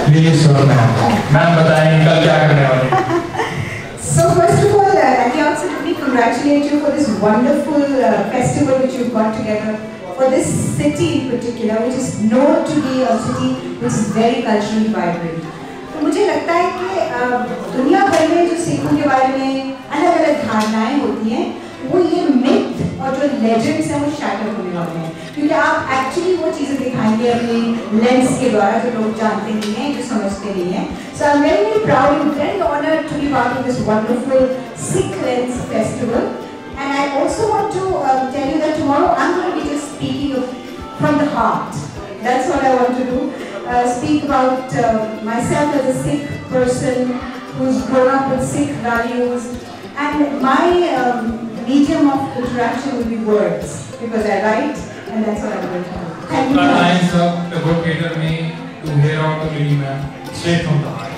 Please, sir, ma'am, बताएं कल क्या करने वाले हैं? So first of all, let me absolutely congratulate you for this wonderful festival which you've got together for this city in particular, which is known to be a city which is very culturally vibrant. तो मुझे लगता है कि दुनिया भर में जो सिखों के बारे में अलग-अलग धारणाएं होती हैं, वो ये मिथ और जो लेजेंड्स हैं वो शैटर होने वाले हैं, क्योंकि आप एक्चुअली वो चीज़ें दिखाएंगे अपने लेंस के द्वारा जो लोग जानते नहीं हैं, जो समझते नहीं हैं. So I'm very, very proud and very honored to be part of this wonderful Sikh Lens Festival. And I also want to tell you that tomorrow I'm going to be just speaking from the heart. That's what I want to do. Speak about myself as a Sikh person who's grown up with Sikh values. And my medium of interaction will be words, because I write, and that's what I'm going to do. Thank you. Lines of evocated me to hear out the lady, man, straight from the heart.